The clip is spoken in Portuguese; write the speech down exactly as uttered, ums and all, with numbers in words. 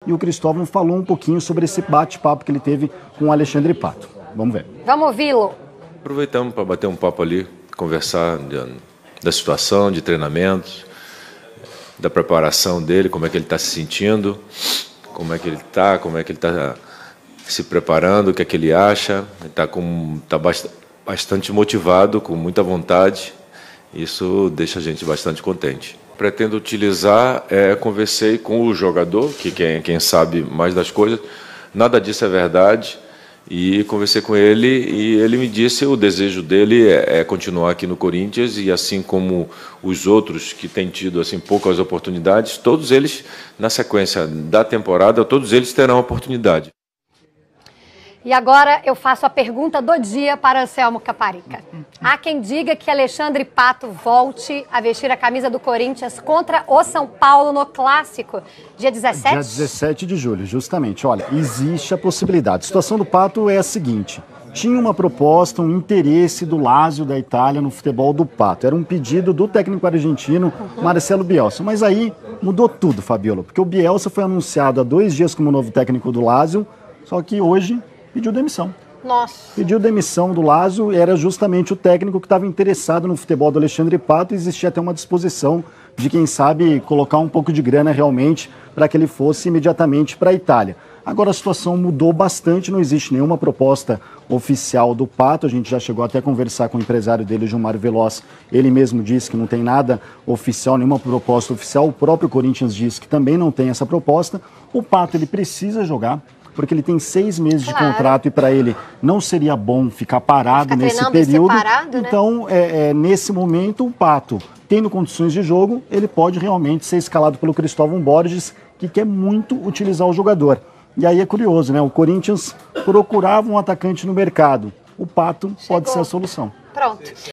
e o Cristóvão falou um pouquinho sobre esse bate-papo que ele teve com o Alexandre Pato. Vamos ver. Vamos ouvi-lo. Aproveitamos para bater um papo ali, conversar de, da situação, de treinamentos, da preparação dele, como é que ele está se sentindo, como é que ele está, como é que ele está se preparando, o que é que ele acha. Ele está tá bast bastante motivado, com muita vontade. Isso deixa a gente bastante contente. Pretendo utilizar, é, conversei com o jogador, que quem, quem sabe mais das coisas, nada disso é verdade, e conversei com ele e ele me disse o desejo dele é, é continuar aqui no Corinthians, e assim como os outros que têm tido assim, poucas oportunidades, todos eles, na sequência da temporada, todos eles terão oportunidade. E agora eu faço a pergunta do dia para Anselmo Caparica. Há quem diga que Alexandre Pato volte a vestir a camisa do Corinthians contra o São Paulo no Clássico, dia dezessete? Dia dezessete de julho, justamente. Olha, existe a possibilidade. A situação do Pato é a seguinte. Tinha uma proposta, um interesse do Lazio da Itália no futebol do Pato. Era um pedido do técnico argentino uhum. Marcelo Bielsa. Mas aí mudou tudo, Fabiola, porque o Bielsa foi anunciado há dois dias como novo técnico do Lazio, só que hoje pediu demissão. Nossa. Pediu demissão do Lazio, era justamente o técnico que estava interessado no futebol do Alexandre Pato, e existia até uma disposição de, quem sabe, colocar um pouco de grana realmente para que ele fosse imediatamente para a Itália. Agora a situação mudou bastante, não existe nenhuma proposta oficial do Pato, a gente já chegou até a conversar com o empresário dele, Gilmar Veloz, ele mesmo disse que não tem nada oficial, nenhuma proposta oficial, o próprio Corinthians disse que também não tem essa proposta. O Pato, ele precisa jogar, porque ele tem seis meses claro. de contrato e para ele não seria bom ficar parado ficar nesse período. Separado, então, né? é, é, nesse momento, o Pato, tendo condições de jogo, ele pode realmente ser escalado pelo Cristóvão Borges, que quer muito utilizar o jogador. E aí é curioso, né? O Corinthians procurava um atacante no mercado. O Pato Chegou. pode ser a solução. Pronto.